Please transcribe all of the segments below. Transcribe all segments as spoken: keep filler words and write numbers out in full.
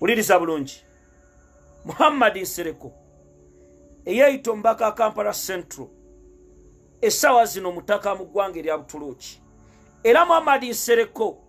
Uliriza bulungi. Muhamad nsereko eyayita omubaka Kampala Central essawa zino mutaka mu ggwanga erya Butuluuki. Era Muhamad nsereko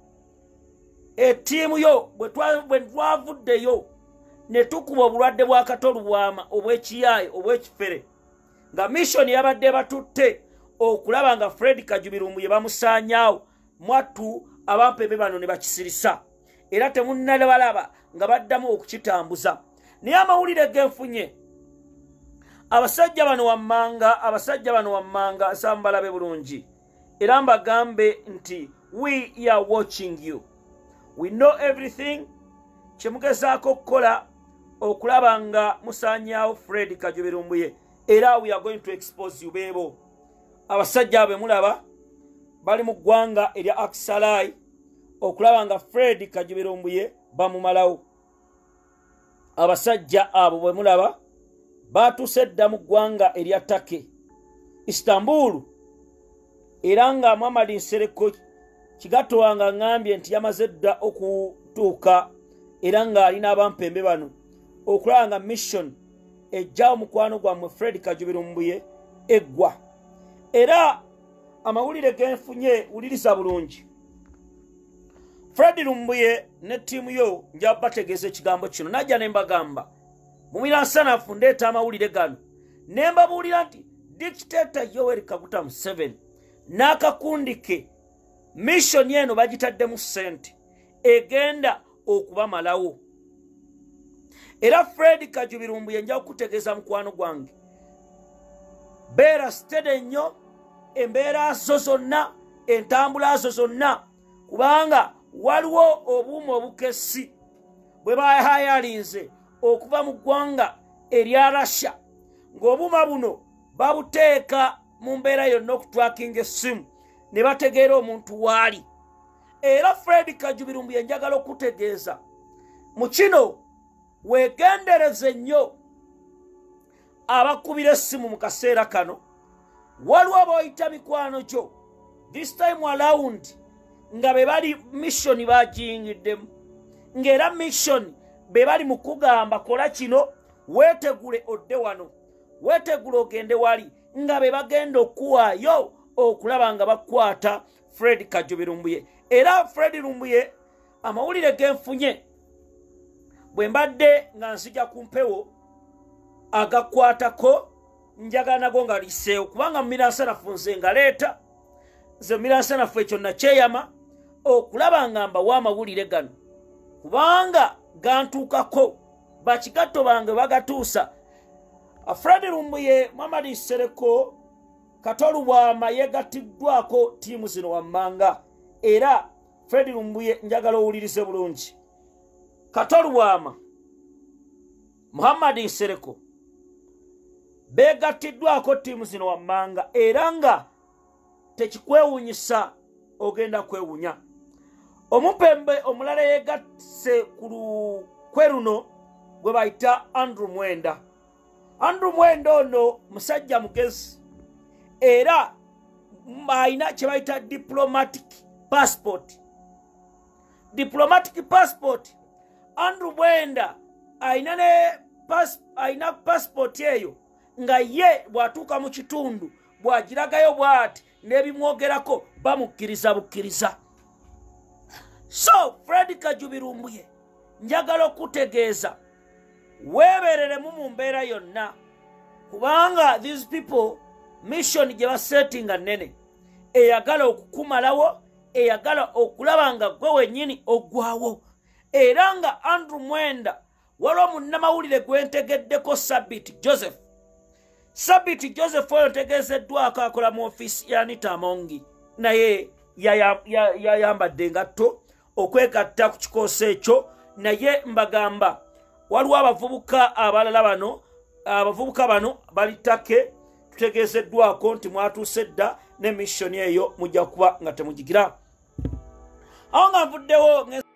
ettiimu yo bwe twavuddeyo ne tukuba obulwadde bwa katolubwama obw'ekiyaaye obw'ekifere nga mission yabadde batutte okulaba nga Fred Lumbuye bamusaanyaawo mwattu abampembe bano ne bakisirisa era temunnalabalaba nga baddamu okukitambuza. Naye amawulire genfunye abasajja bano wammanga abasajja bano wammanga asambalabe bulungi era mbagambe nti we are watching you, we know everything. Kyemugezaako okukola okulaba nga musaanyaawo Fred Lumbuye era we are going to expose you. Beebo abasajja abe mulaba bali mu ggwanga erya Akisalai okulaba nga Fred Lumbuye bamumalawo. Abasajja abo bwe mulaba batuuse dda mu ggwanga erya Take Istanbul era nga Muhamad nsereko kigatto wanga ngambye nti yamaze dda okutuuka era nga alina abampembe bano okulaba nga mission ejja omukwano gwammwe Fred Lumbuye eggwa. Era amawulire genfunye wuliriza bulungi. Fred Lumbuye ne ttiimu yo nja bategeeza ekigambo kino najja ne mbagamba mumira nsanafu ndeeta amawulire gano ne mbabuulira nti Dictator Yoweri Kaguta Museveni n'akakundi ke mission eno bagitaddemu ssente egenda okubamalawo. Era Fred Lumbuye nja okutegeeza mukwano gwange beera stede nnyo embeera zo zonna entambula zo zonna kubanga waliwo obuuma obukessi bwe bahayalinze okuva mu ggwanga erya Russia ng'obuuma buno babuteeka mu mbeera yonna okutwakinga essimu ne bategeera omuntu waali. Era Fred Lumbuye njagala okutegeeza mu kino weegendereze nnyo abakubira essimu mu kaseera kano. Waliwo b'oyita mikwano gyo this time around nga be bali mission bagiyingiddemu ng'era mission be bali mu kugamba kola kino weetegule odde wano weetegule ogende wali nga be bagenda okuwaayo okulaba nga bakwata Fred Lumbuye. Era Fred Lumbuye amawulire genfunye bwe mbadde nga nzija ku mpewo agakwatako njagala nago nga liseewo kubanga mu miransanafu nze nga leeta nze mu miransanafu ekyo nakyeyama okulaba nga mbawa amawulire gano kubanga gantuukako bakigatto bange bagatuusa. Fred Lumbuye Muhamad nsereko katolubwama yegattiddwako ttiimu zino wammanga era Fred Lumbuye njagala owulirize bulungi. Katolubwama Muhamad nsereko begattiddwako ttiimu zino wammanga era nga tekikwewuunyisa ogenda kwewunya. Omupembe omulala yegasse ku lukwe luno gwe bayita Andrew Mwenda. Andrew Mwenda ono musajja mugezi era ayina kye bayita diplomatic passport. Diplomatic passport Andrew Mwenda ayina ne pas, ayina passport eyo nga ye bwatuuka mu kitundu bwagiragayo bw'ati n'ebimwogerako bamukkiriza bukkiriza. So Fred Lumbuye njagala okutegeeza weebereremu mu mbeera yonna kubanga these people mission gye basettinga nnene eyagala okukumalawo eyagala okulaba nga gwe wennyini oggwawo. Era nga Andrew Mwenda waliwo munnamawulire gwentegeddeko Sabit Joseph. Sabit Joseph oyo ntegeezeddwako akola mu ofiisi ya Anita Amongi naye yayambadde engatto okwegatta ku kikoosi ekyo. Naye mbagamba waliwo abavubuka abalala bano abavubuka bano bali Take tutegeezeddwako nti mwatuuse dda ne mission eyo mujja kuba nga temugigira. Awo nga nvuddewo